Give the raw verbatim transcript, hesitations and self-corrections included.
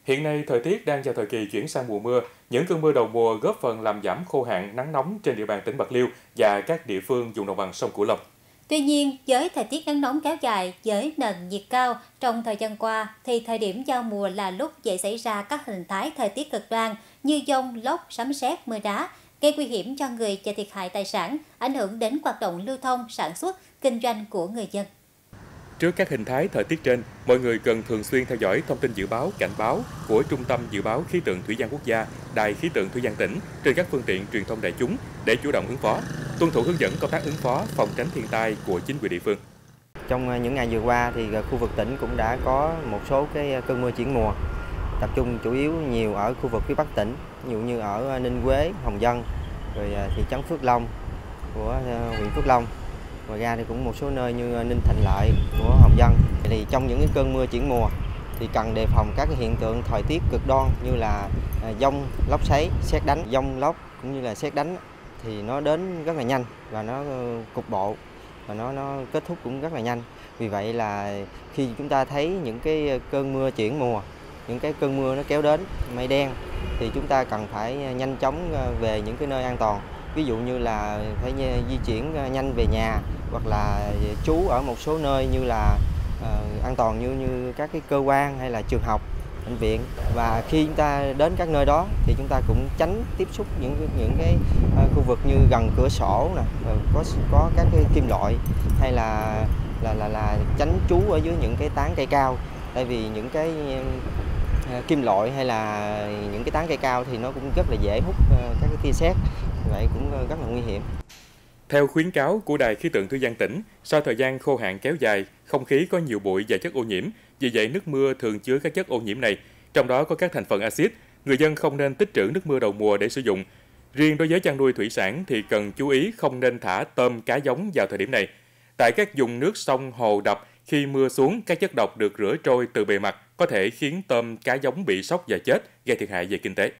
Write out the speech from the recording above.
Hiện nay, thời tiết đang vào thời kỳ chuyển sang mùa mưa. Những cơn mưa đầu mùa góp phần làm giảm khô hạn, nắng nóng trên địa bàn tỉnh Bạc Liêu và các địa phương vùng đồng bằng sông Cửu Long. Tuy nhiên, với thời tiết nắng nóng kéo dài, với nền nhiệt cao trong thời gian qua, thì thời điểm giao mùa là lúc dễ xảy ra các hình thái thời tiết cực đoan như dông, lốc, sấm sét, mưa đá, gây nguy hiểm cho người và thiệt hại tài sản, ảnh hưởng đến hoạt động lưu thông, sản xuất, kinh doanh của người dân. Trước các hình thái thời tiết trên, mọi người cần thường xuyên theo dõi thông tin dự báo, cảnh báo của Trung tâm Dự báo Khí tượng Thủy văn Quốc gia, Đài Khí tượng Thủy văn tỉnh trên các phương tiện truyền thông đại chúng để chủ động ứng phó, tuân thủ hướng dẫn công tác ứng phó, phòng tránh thiên tai của chính quyền địa phương. Trong những ngày vừa qua thì khu vực tỉnh cũng đã có một số cái cơn mưa chuyển mùa, tập trung chủ yếu nhiều ở khu vực phía Bắc tỉnh, ví dụ như ở Ninh Quế, Hồng Vân, rồi thị trấn Phước Long của huyện Phước Long. Ngoài ra thì cũng một số nơi như Ninh Thành Lợi của Hồng Vân. Thì trong những cái cơn mưa chuyển mùa thì cần đề phòng các cái hiện tượng thời tiết cực đoan như là dông, lốc xoáy, sét đánh, dông lốc cũng như là sét đánh thì nó đến rất là nhanh và nó cục bộ và nó nó kết thúc cũng rất là nhanh. Vì vậy là khi chúng ta thấy những cái cơn mưa chuyển mùa, những cái cơn mưa nó kéo đến mây đen thì chúng ta cần phải nhanh chóng về những cái nơi an toàn. Ví dụ như là phải di chuyển nhanh về nhà hoặc là trú ở một số nơi như là uh, an toàn như như các cái cơ quan hay là trường học, bệnh viện. Và khi chúng ta đến các nơi đó thì chúng ta cũng tránh tiếp xúc những những cái uh, khu vực như gần cửa sổ nè, có có các cái kim loại hay là là là là tránh trú ở dưới những cái tán cây cao. Tại vì những cái uh, kim loại hay là những cái tán cây cao thì nó cũng rất là dễ hút uh, các cái tia sét. Vậy cũng rất là nguy hiểm. Theo khuyến cáo của Đài Khí tượng Thủy văn tỉnh, sau thời gian khô hạn kéo dài, không khí có nhiều bụi và chất ô nhiễm, vì vậy nước mưa thường chứa các chất ô nhiễm này, trong đó có các thành phần axit. Người dân không nên tích trữ nước mưa đầu mùa để sử dụng. Riêng đối với chăn nuôi thủy sản thì cần chú ý không nên thả tôm, cá giống vào thời điểm này. Tại các vùng nước sông, hồ, đập, khi mưa xuống, các chất độc được rửa trôi từ bề mặt có thể khiến tôm, cá giống bị sốc và chết, gây thiệt hại về kinh tế.